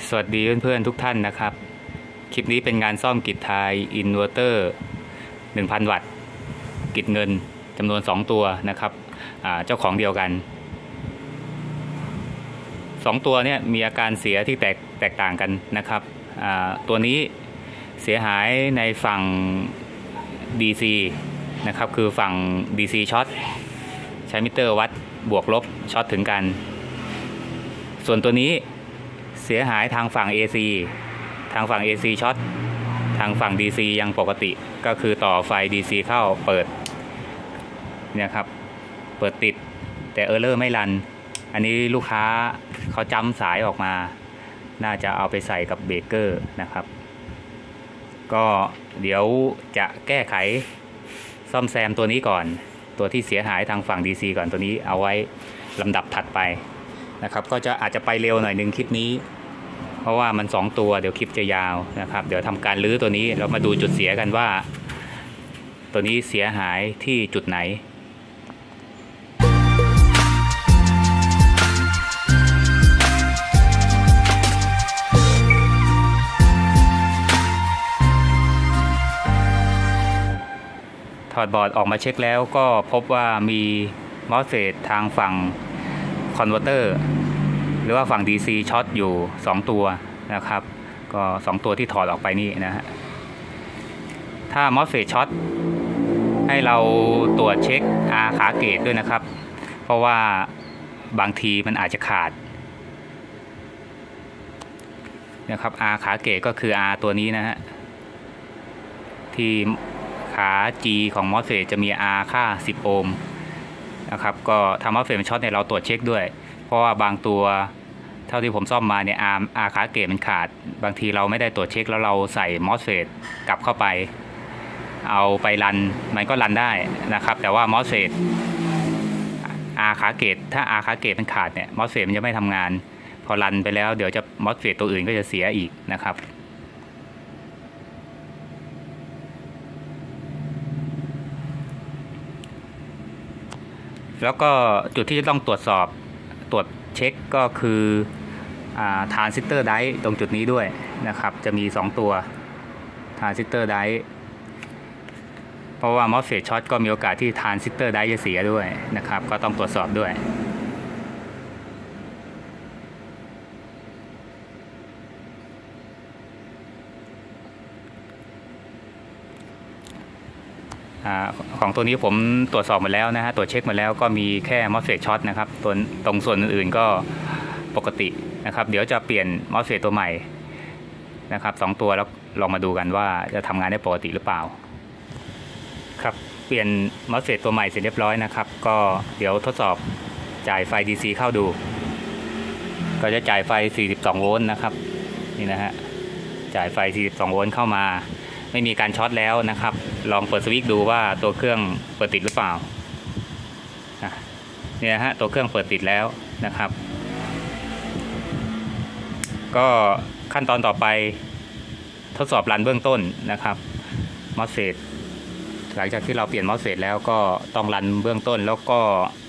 สวัสดีเพื่อนๆทุกท่านนะครับคลิปนี้เป็นงานซ่อมกิจไทยอินเวอร์เตอร์ 1,000 วัตต์กิจเงินจำนวน2ตัวนะครับเจ้าของเดียวกัน2ตัวเนี่ยมีอาการเสียที่แตกต่างกันนะครับตัวนี้เสียหายในฝั่ง DC นะครับคือฝั่ง DC ช็อตใช้มิเตอร์วัดบวกลบช็อตถึงกันส่วนตัวนี้เสียหายทางฝั่ง AC ทางฝั่ง AC ช็อตทางฝั่ง DC ยังปกติก็คือต่อไฟ DC เข้าเปิดเนี่ยครับเปิดติดแต่เออร์เลอร์ไม่รันอันนี้ลูกค้าเขาจำสายออกมาน่าจะเอาไปใส่กับเบรกเกอร์นะครับก็เดี๋ยวจะแก้ไขซ่อมแซมตัวนี้ก่อนตัวที่เสียหายทางฝั่ง DC ก่อนตัวนี้เอาไว้ลำดับถัดไปนะครับก็อาจจะไปเร็วหน่อยนึงคลิปนี้เพราะว่ามัน2ตัวเดี๋ยวคลิปจะยาวนะครับเดี๋ยวทำการรื้อตัวนี้เรามาดูจุดเสียกันว่าตัวนี้เสียหายที่จุดไหนถอดบอร์ดออกมาเช็คแล้วก็พบว่ามีมอสเฟตทางฝั่งคอนเวอร์เตอร์หรือว่าฝั่ง DC ช็อตอยู่2ตัวนะครับก็2ตัวที่ถอดออกไปนี่นะฮะถ้ามอสเฟตช็อตให้เราตรวจเช็ค R ขาเกจด้วยนะครับเพราะว่าบางทีมันอาจจะขาดนะครับ R ขาเกจก็คือ R ตัวนี้นะฮะที่ขา G ของมอสเฟตจะมี R ค่า10 โอห์มนะครับก็ทำมอสเฟตเป็นช็อตเนี่ยเราตรวจเช็คด้วยเพราะว่าบางตัวเท่าที่ผมซ่อมมาเนี่ย R ขาเกจมันขาดบางทีเราไม่ได้ตรวจเช็คแล้วเราใส่มอสเฟตกลับเข้าไปเอาไปรันมันก็รันได้นะครับแต่ว่ามอสเฟต R ขาเกจถ้า R ขาเกจมันขาดเนี่ยมอสเฟตมันจะไม่ทำงานพอรันไปแล้วเดี๋ยวจะมอสเฟตตัวอื่นก็จะเสียอีกนะครับแล้วก็จุดที่จะต้องตรวจเช็คก็คือทรานซิสเตอร์ไดร์ตรงจุดนี้ด้วยนะครับจะมี2ตัวทรานซิสเตอร์ไดร์เพราะว่ามอสเฟตช็อตก็มีโอกาสที่ทรานซิสเตอร์ไดร์จะเสียด้วยนะครับก็ต้องตรวจสอบด้วยของตัวนี้ผมตรวจสอบมาแล้วนะฮะตรวจเช็คมาแล้วก็มีแค่มอสเฟตช็อตนะครับตรงส่วนอื่นๆก็ปกตินะครับเดี๋ยวจะเปลี่ยนมอสเฟตตัวใหม่นะครับ2ตัวแล้วลองมาดูกันว่าจะทำงานได้ปกติหรือเปล่าครับเปลี่ยนมอสเฟตตัวใหม่เสร็จเรียบร้อยนะครับก็เดี๋ยวทดสอบจ่ายไฟ DC เข้าดูก็จะจ่ายไฟ42โวลต์นะครับนี่นะฮะจ่ายไฟ42โวลต์เข้ามาไม่มีการช็อตแล้วนะครับลองเปิดสวิตช์ดูว่าตัวเครื่องเปิดติดหรือเปล่าเนี่ยฮะตัวเครื่องเปิดติดแล้วนะครับก็ขั้นตอนต่อไปทดสอบรันเบื้องต้นนะครับมอสเฟตหลังจากที่เราเปลี่ยนมอสเฟตแล้วก็ต้องรันเบื้องต้นแล้วก็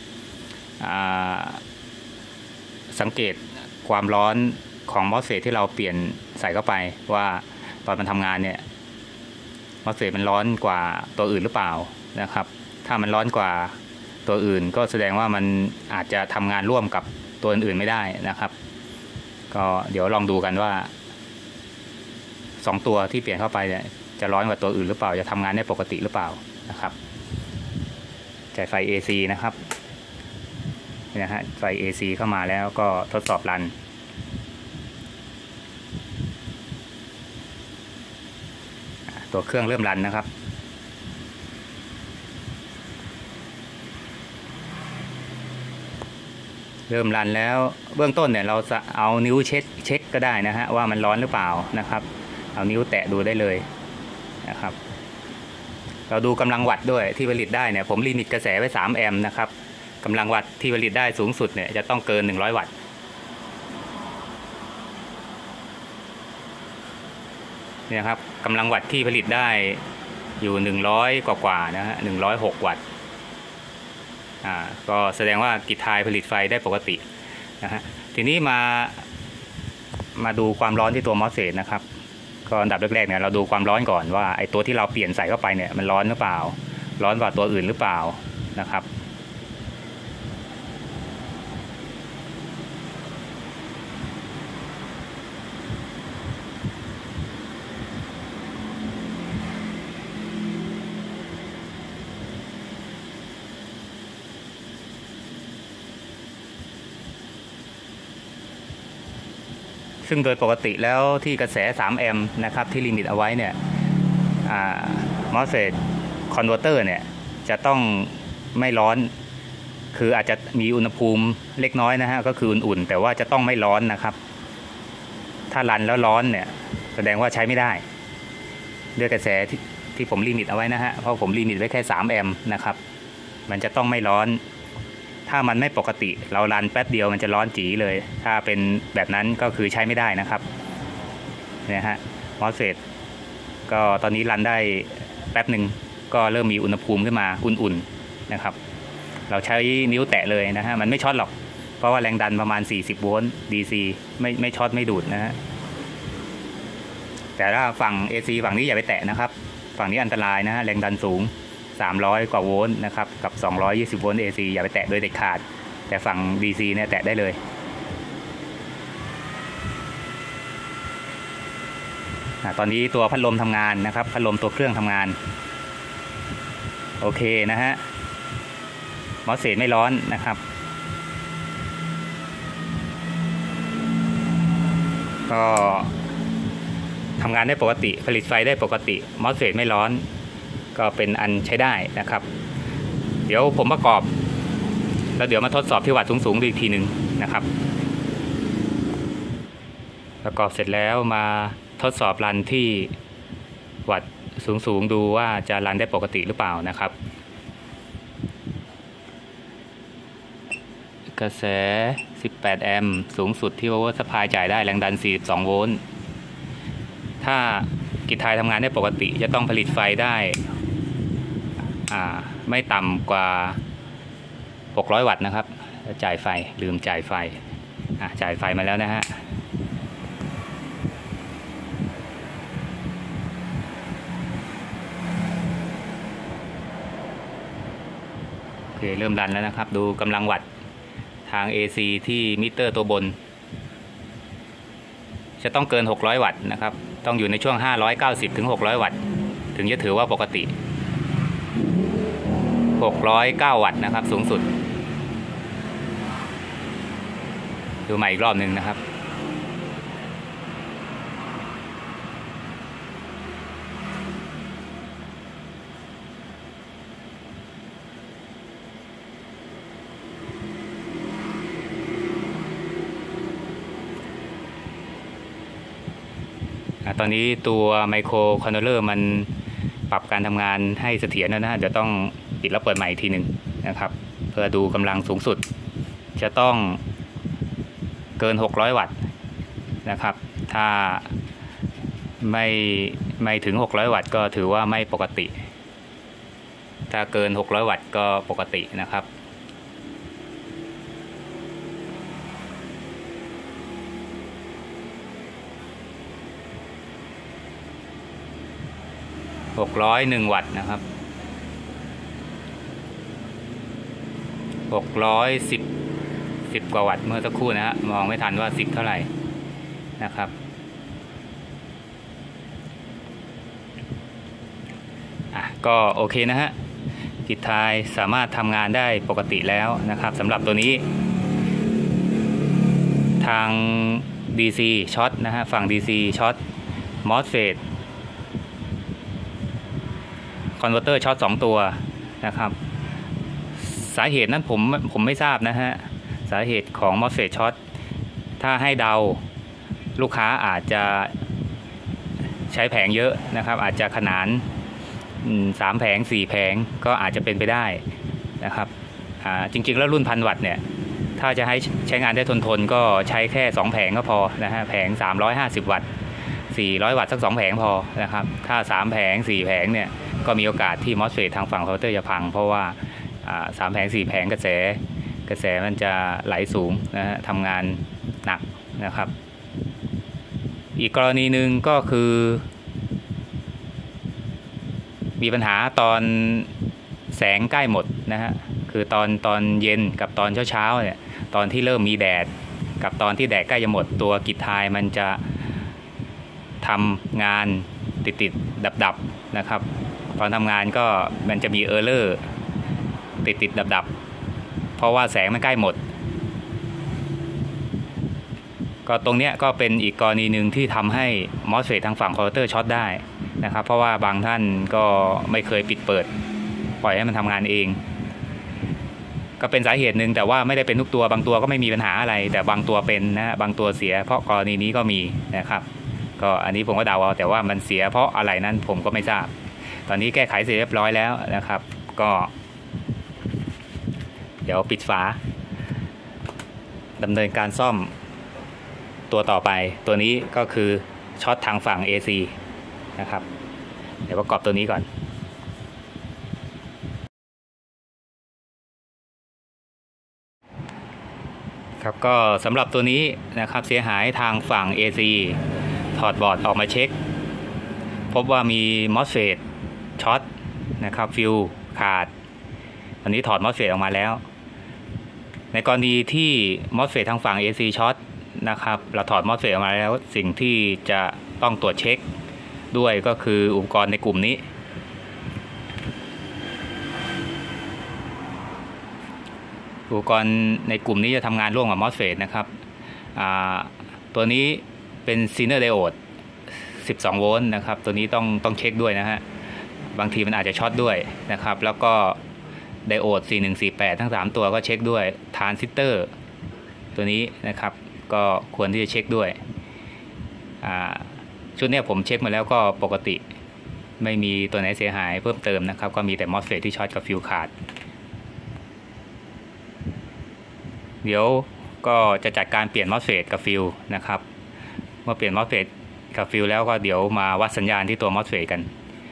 สังเกตความร้อนของมอสเฟตที่เราเปลี่ยนใส่เข้าไปว่าตอนมันทำงานเนี่ยมอสเฟตมันร้อนกว่าตัวอื่นหรือเปล่านะครับถ้ามันร้อนกว่าตัวอื่นก็แสดงว่ามันอาจจะทำงานร่วมกับตัวอื่นไม่ได้นะครับก็เดี๋ยวลองดูกันว่า2ตัวที่เปลี่ยนเข้าไปเนี่ยจะร้อนกว่าตัวอื่นหรือเปล่าจะทำงานได้ปกติหรือเปล่านะครับจ่ายไฟ AC นะครับนี่นะฮะไฟ AC เข้ามาแล้วก็ทดสอบรันตัวเครื่องเริ่มรันนะครับเริ่มรันแล้วเบื้องต้นเนี่ยเราจะเอานิ้วเช็คก็ได้นะฮะว่ามันร้อนหรือเปล่านะครับเอานิ้วแตะดูได้เลยนะครับเราดูกำลังวัตต์ด้วยที่ผลิตได้เนี่ยผมลิมิตกระแสไว้3 แอมป์นะครับกำลังวัตต์ที่ผลิตได้สูงสุดเนี่ยจะต้องเกิน100 วัตต์เนี่ยครับกำลังวัตต์ที่ผลิตได้อยู่100กว่านะฮะ106 วัตต์ก็แสดงว่ากิจไทยผลิตไฟได้ปกตินะฮะทีนี้มามาดูความร้อนที่ตัวมอสเฟตนะครับก็อันดับแรกๆเนี่ยเราดูความร้อนก่อนว่าไอ้ตัวที่เราเปลี่ยนใส่เข้าไปเนี่ยมันร้อนหรือเปล่าร้อนกว่าตัวอื่นหรือเปล่านะครับซึ่งโดยปกติแล้วที่กระแส3แอมป์นะครับที่ลิมิตเอาไว้เนี่ยMOSFET converter เนี่ยจะต้องไม่ร้อนคืออาจจะมีอุณหภูมิเล็กน้อยนะฮะก็คืออุ่นๆแต่ว่าจะต้องไม่ร้อนนะครับถ้ารันแล้วร้อนเนี่ยแสดงว่าใช้ไม่ได้ด้วยกระแสที่ผมลิมิตเอาไว้นะฮะเพราะผมลิมิตไว้แค่3แอมป์นะครับมันจะต้องไม่ร้อนถ้ามันไม่ปกติเรารันแป๊บเดียวมันจะร้อนจี๋เลยถ้าเป็นแบบนั้นก็คือใช้ไม่ได้นะครับเนี่ยฮะMOSFETก็ตอนนี้รันได้แป๊บหนึ่งก็เริ่มมีอุณหภูมิขึ้นมาอุ่นๆนะครับเราใช้นิ้วแตะเลยนะฮะมันไม่ช็อตหรอกเพราะว่าแรงดันประมาณ40โวลต์ DC ไม่ช็อตไม่ดูดนะฮะแต่ถ้าฝั่ง AC ฝั่งนี้อย่าไปแตะนะครับฝั่งนี้อันตรายนะฮะแรงดันสูง300กว่าโวลต์นะครับกับ220โวลต์ AC อย่าไปแตะโดยเด็ดขาดแต่ฝั่ง DC เนี่ยแตะได้เลยตอนนี้ตัวพัดลมทำงานนะครับพัดลมตัวเครื่องทำงานโอเคนะฮะMOSFETไม่ร้อนนะครับก็ทำงานได้ปกติผลิตไฟได้ปกติMOSFETไม่ร้อนก็เป็นอันใช้ได้นะครับเดี๋ยวผมประกอบแล้วเดี๋ยวมาทดสอบที่วัดสูงๆอีกทีหนึ่งนะครับประกอบเสร็จแล้วมาทดสอบรันที่วัดสูงๆดูว่าจะรันได้ปกติหรือเปล่านะครับกระแส18แอมป์สูงสุดที่ power supply จ่ายได้แรงดัน42โวลต์ถ้ากิจทายทำงานได้ปกติจะต้องผลิตไฟได้ไม่ต่ำกว่า600วัตต์นะครับจ่ายไฟลืมจ่ายไฟจ่ายไฟมาแล้วนะฮะโอเคเริ่มรันแล้วนะครับดูกำลังวัตต์ทาง AC ที่มิเตอร์ตัวบนจะต้องเกิน600วัตต์นะครับต้องอยู่ในช่วง590ถึง600วัตต์ถึงจะถือว่าปกติ609วัตต์นะครับสูงสุดดูใหม่อีกรอบหนึ่งนะครับตอนนี้ตัวไมโครคอนโทรลเลอร์มันปรับการทำงานให้เสถียรแล้วนะเดี๋ยวต้องปิดแล้วเปิดใหม่อีกทีหนึ่งนะครับเพื่อดูกำลังสูงสุดจะต้องเกิน600วัตต์นะครับถ้าไม่ถึง600วัตต์ก็ถือว่าไม่ปกติถ้าเกิน600วัตต์ก็ปกตินะครับ601วัตต์นะครับ610กว่าวัตต์เมื่อสักครู่นะฮะมองไม่ทันว่า10เท่าไหร่นะครับก็โอเคนะฮะกิจทายสามารถทำงานได้ปกติแล้วนะครับสำหรับตัวนี้ทาง DC ช็อตนะฮะฝั่ง DC ช็อต MOSFETคอนเวอร์เตอร์ช็อต2ตัวนะครับสาเหตุนั้นผมไม่ทราบนะฮะสาเหตุของ MOSFET ช็อตถ้าให้เดาลูกค้าอาจจะใช้แผงเยอะนะครับอาจจะขนาน3แผง4แผงก็อาจจะเป็นไปได้นะครับจริงๆแล้วรุ่น1,000 วัตต์เนี่ยถ้าจะให้ใช้งานได้ทนก็ใช้แค่2แผงก็พอนะฮะแผง350วัตต์400วัตต์สัก2แผงพอนะครับถ้า3แผง4แผงเนี่ยก็มีโอกาสที่ MOSFET ทางฝั่งคอนเวอร์เตอร์จะพังเพราะว่า3แผง4แผงกระแสมันจะไหลสูงนะฮะทำงานหนักนะครับอีกกรณีหนึ่งก็คือมีปัญหาตอนแสงใกล้หมดนะฮะคือตอนเย็นกับตอนเช้าเนี่ยตอนที่เริ่มมีแดดกับตอนที่แดดใกล้จะหมดตัวกิจทายมันจะทำงานติดดับนะครับตอนทำงานก็มันจะมีเออร์เลอร์ติดดับเพราะว่าแสงมันใกล้หมดก็ตรงเนี้ยก็เป็นอีกกรณีหนึ่งที่ทำให้มอสเฟททางฝั่งคอนเวอร์เตอร์ช็อตได้นะครับเพราะว่าบางท่านก็ไม่เคยปิดเปิดปล่อยให้มันทำงานเองก็เป็นสาเหตุหนึ่งแต่ว่าไม่ได้เป็นทุกตัวบางตัวก็ไม่มีปัญหาอะไรแต่บางตัวเป็นนะบางตัวเสียเพราะกรณีนี้ก็มีนะครับก็อันนี้ผมก็เดาเอาแต่ว่ามันเสียเพราะอะไรนั้นผมก็ไม่ทราบตอนนี้แก้ไขเสร็จเรียบร้อยแล้วนะครับก็เดี๋ยวปิดฝาดำเนินการซ่อมตัวต่อไปตัวนี้ก็คือช็อตทางฝั่ง AC นะครับเดี๋ยวประกอบตัวนี้ก่อนครับก็สำหรับตัวนี้นะครับเสียหายทางฝั่ง AC ถอดบอร์ดออกมาเช็คพบว่ามี MOSFET ช็อตนะครับฟิวขาดอันนี้ถอด MOSFET ออกมาแล้วในกรณีที่ MOSFET ทางฝั่ง AC ช็อตนะครับเราถอด MOSFET ออกมาแล้วสิ่งที่จะต้องตรวจเช็คด้วยก็คืออุปกรณ์ในกลุ่มนี้อุปกรณ์ในกลุ่มนี้จะทำงานร่วมกับ MOSFET นะครับตัวนี้เป็น Zener Diode 12 โวลต์นะครับตัวนี้ต้องเช็คด้วยนะฮะบางทีมันอาจจะช็อตด้วยนะครับแล้วก็ไดโอด4148ทั้ง3ตัวก็เช็คด้วยทรานซิสเตอร์ตัวนี้นะครับก็ควรที่จะเช็คด้วยชุดนี้ผมเช็คมาแล้วก็ปกติไม่มีตัวไหนเสียหายเพิ่มเติมนะครับก็มีแต่ MOSFET ที่ช็อตกับฟิวขาดเดี๋ยวก็จะจัดการเปลี่ยน MOSFET กับฟิวนะครับเมื่อเปลี่ยน MOSFET กับฟิวแล้วก็เดี๋ยวมาวัดสัญญาณที่ตัว MOSFET กัน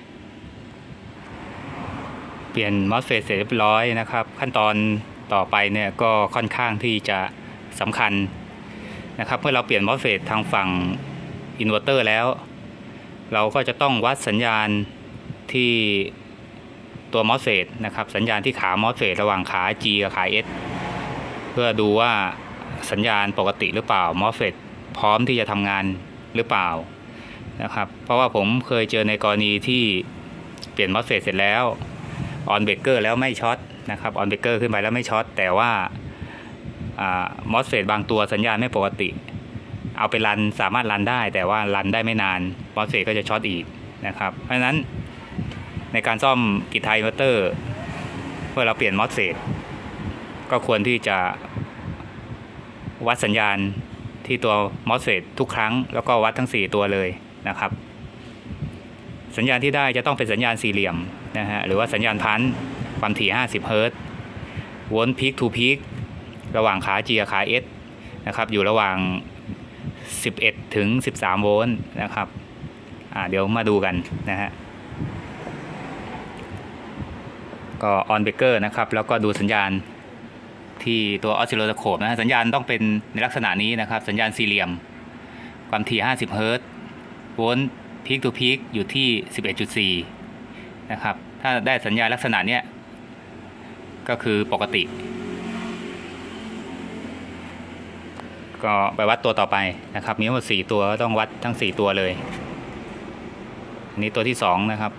เปลี่ยน MOSFET เสร็จเรียบร้อยนะครับขั้นตอนต่อไปเนี่ยก็ค่อนข้างที่จะสำคัญนะครับเมื่อเราเปลี่ยน MOSFET ทางฝั่งอินเวอร์เตอร์แล้วเราก็จะต้องวัดสัญญาณที่ตัว MOSFET นะครับสัญญาณที่ขา MOSFET ระหว่างขา G กับขา S เพื่อดูว่าสัญญาณปกติหรือเปล่า MOSFET พร้อมที่จะทำงานหรือเปล่านะครับเพราะว่าผมเคยเจอในกรณีที่เปลี่ยน MOSFET เสร็จแล้วออนเบรกเกอร์แล้วไม่ช็อตนะครับออนเบรกเกอร์ขึ้นไปแล้วไม่ช็อตแต่ว่าMOSFET บางตัวสัญญาณไม่ปกติเอาไปรันสามารถรันได้แต่ว่ารันได้ไม่นาน MOSFET ก็จะช็อตอีกนะครับเพราะฉะนั้นในการซ่อมกิจไทยอินเวอร์เตอร์เมื่อเราเปลี่ยน MOSFET ก็ควรที่จะวัดสัญญาณที่ตัว MOSFET ทุกครั้งแล้วก็วัดทั้ง4ตัวเลยนะครับสัญญาณที่ได้จะต้องเป็นสัญญาณสี่เหลี่ยมนะฮะหรือว่าสัญญาณพันธุ์ความถี่50 เฮิรตซ์โวลต์พีคทูพีคระหว่างขา G กับขา S นะครับอยู่ระหว่าง11ถึง13 โวลต์นะครับเดี๋ยวมาดูกันนะฮะก็ออนเบรกเกอร์นะครับแล้วก็ดูสัญญาณที่ตัวออสซิลโลสโคปนะสัญญาณต้องเป็นในลักษณะนี้นะครับสัญญาณสี่เหลี่ยมความถี่50 เฮิรตซ์โวลต์พีคทูพีคอยู่ที่ 11.4 นะครับถ้าได้สัญญาณลักษณะเนี้ยก็คือปกติก็ไปวัดตัวต่อไปนะครับมีทั้งหมด4ตัวต้องวัดทั้ง4ตัวเลยอันนี้ตัวที่2นะครับ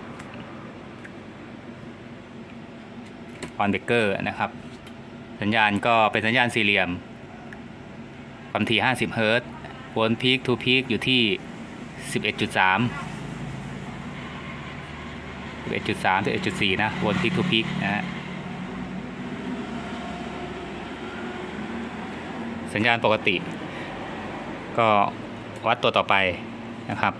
ออนเบรกเกอร์นะครับสัญญาณก็เป็นสัญญาณสี่เหลี่ยมความถี่50 เฮิรตซ์โวลต์พีคทูพีคอยู่ที่ 11.3 11.4 นะโวลต์พีคทูพีคนะฮะสัญญาณปกติก็วัดตัวต่อไปนะครับ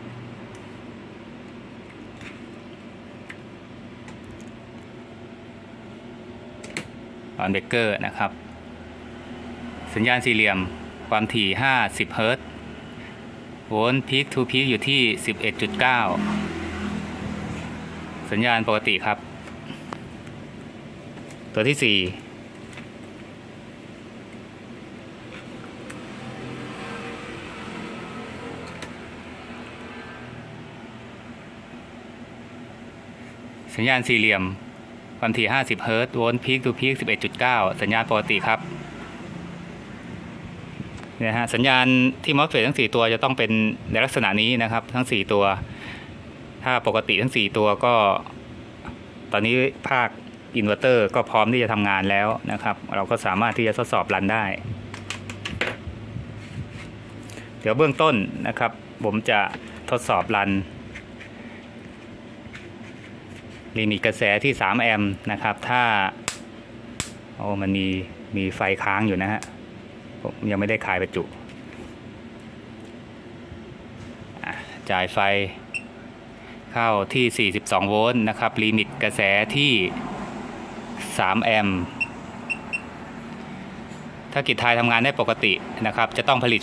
ออนเบรกเกอร์นะครับสัญญาณสี่เหลี่ยมความถี่50 เฮิรตซ์โวลต์พีคทูพีคอยู่ที่ 11.9 สัญญาณปกติครับตัวที่4อสัญญาณสี่เหลี่ยมความถี่50 เฮิรตซ์โวลต์พีคทูพีค 11.9 สัญญาณปกติครับเนี่ยฮะสัญญาณที่มอสเฟตทั้ง4ตัวจะต้องเป็นในลักษณะนี้นะครับทั้ง4ตัวถ้าปกติทั้ง4ตัวก็ตอนนี้ภาคอินเวอร์เตอร์ก็พร้อมที่จะทำงานแล้วนะครับเราก็สามารถที่จะทดสอบรันได้เดี๋ยวเบื้องต้นนะครับผมจะทดสอบรันลิมิตกระแสที่3 แอมป์นะครับถ้ามันมีไฟค้างอยู่นะฮะผมยังไม่ได้คลายประจุจ่ายไฟเข้าที่42โวลต์นะครับลิมิตกระแสที่3 แอมป์ถ้ากิจไทยทำงานได้ปกตินะครับจะต้องผลิต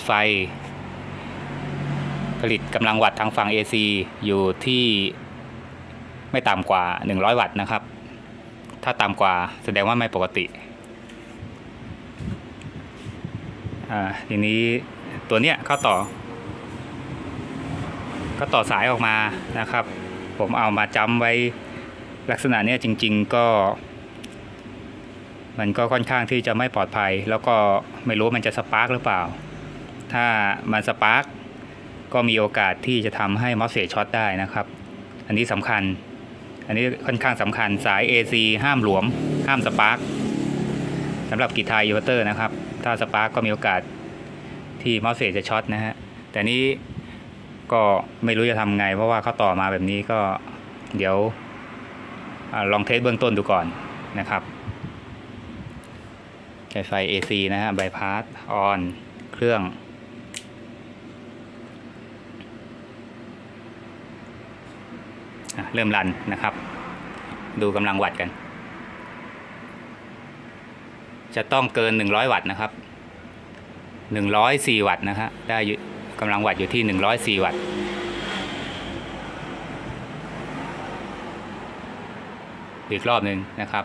กำลังวัตต์ทางฝั่ง AC อยู่ที่ไม่ต่ำกว่า100 วัตต์นะครับถ้าต่ำกว่าแสดงว่าไม่ปกติทีนี้ตัวเนี้ยเข้าต่อสายออกมานะครับผมเอามาจำไว้ลักษณะเนี้ยจริงๆก็มันก็ค่อนข้างที่จะไม่ปลอดภัยแล้วก็ไม่รู้มันจะสปาร์กหรือเปล่าถ้ามันสปาร์กก็มีโอกาสที่จะทำให้มอสเฟตช็อตได้นะครับอันนี้สำคัญอันนี้ค่อนข้างสำคัญสาย AC ห้ามหลวมห้ามสปาร์กสำหรับกิจไทยอินเวอร์เตอร์นะครับถ้าสปาร์กก็มีโอกาสที่มอสเฟตจะช็อตนะฮะแต่นี้ก็ไม่รู้จะทำไงเพราะว่าเขาต่อมาแบบนี้ก็เดี๋ยวลองเทสเบื้องต้นดูก่อนนะครับใช้ไฟ AC นะฮะไบพาสออนเครื่องเริ่มรันนะครับดูกำลังวัตต์กันจะต้องเกิน100 วัตต์นะครับ104 วัตต์นะฮะได้กำลังวัตต์อยู่ที่104 วัตต์อีกรอบหนึ่งนะครับ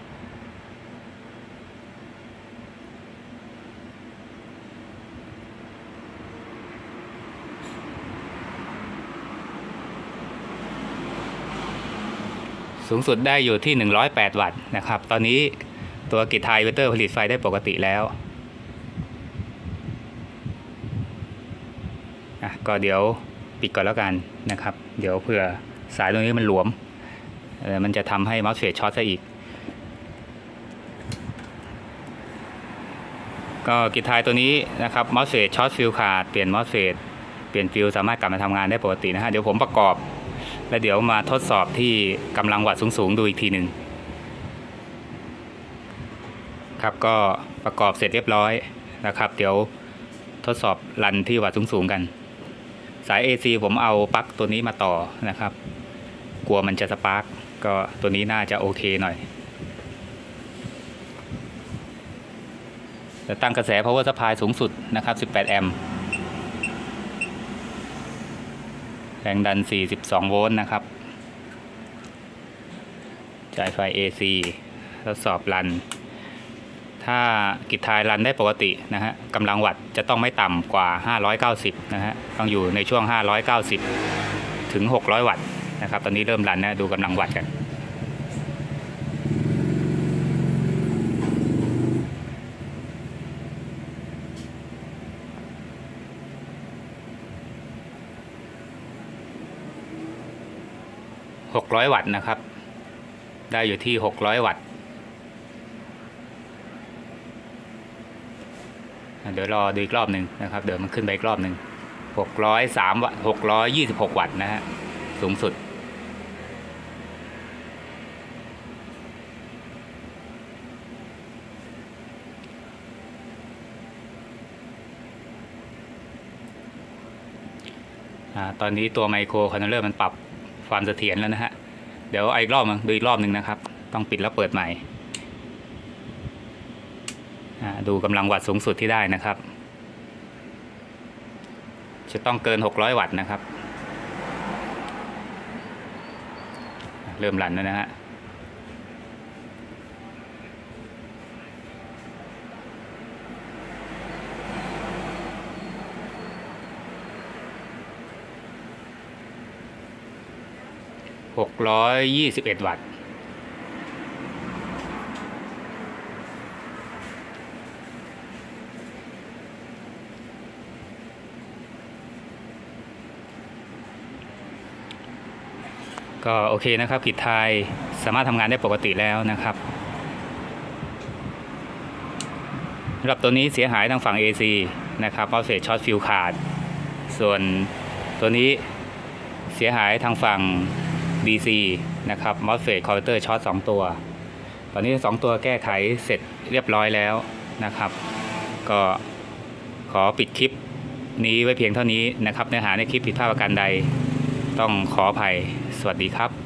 สูงสุดได้อยู่ที่108 วัตต์นะครับตอนนี้ตัวกิจไทยอินเวอร์เตอร์ผลิตไฟได้ปกติแล้วก็เดี๋ยวปิดก่อนแล้วกันนะครับเดี๋ยวเผื่อสายตรงนี้มันหลวมมันจะทำให้มอสเฟตช็อตซะอีกก็กิจไทยตัวนี้นะครับมอสเฟตช็อตฟิลขาดเปลี่ยนมอสเฟตเปลี่ยนฟิลสามารถกลับมาทำงานได้ปกตินะฮะเดี๋ยวผมประกอบแล้วเดี๋ยวมาทดสอบที่กำลังวัตต์สูงๆดูอีกทีหนึ่งครับก็ประกอบเสร็จเรียบร้อยนะครับเดี๋ยวทดสอบรันที่วัตต์สูงๆกันสาย AC ผมเอาปลั๊กตัวนี้มาต่อนะครับกลัวมันจะสปาร์กก็ตัวนี้น่าจะโอเคหน่อยจะตั้งกระแส power supply สูงสุดนะครับ18 แอมป์แรงดัน42 โวลต์นะครับจ่ายไฟ AC ทดสอบรันถ้ากิจไทยรันได้ปกตินะฮะกำลังวัตต์จะต้องไม่ต่ำกว่า590นะฮะต้องอยู่ในช่วง590ถึง600 วัตต์นะครับตอนนี้เริ่มรันนะดูกำลังวัตต์กัน600 วัตต์นะครับได้อยู่ที่600 วัตต์เดี๋ยวรอดูอีกรอบหนึ่งนะครับเดี๋ยวมันขึ้นไปอีกรอบหนึ่ง603 วัตต์626 วัตต์นะฮะสูงสุดตอนนี้ตัวไมโครคอนโทรลเลอร์มันปรับความเสถียรแล้วนะฮะเดี๋ยวอีกรอบนึงดูอีกรอบหนึ่งนะครับต้องปิดแล้วเปิดใหม่ดูกำลังวัตต์สูงสุดที่ได้นะครับจะต้องเกิน600 วัตต์นะครับเริ่มรันแล้วนะฮะ 621 วัตต์ก็โอเคนะครับกิจไทยสามารถทำงานได้ปกติแล้วนะครับสำหรับตัวนี้เสียหายทางฝั่ง AC นะครับมอสเฟตช็อตฟิวขาดส่วนตัวนี้เสียหายทางฝั่ง DC นะครับมอสเฟตคอนเวอร์เตอร์ช็อต2ตัวตอนนี้2ตัวแก้ไขเสร็จเรียบร้อยแล้วนะครับก็ขอปิดคลิปนี้ไว้เพียงเท่านี้นะครับเนื้อหาในคลิปผิดพลาดประการใดต้องขออภัยสวัสดีครับ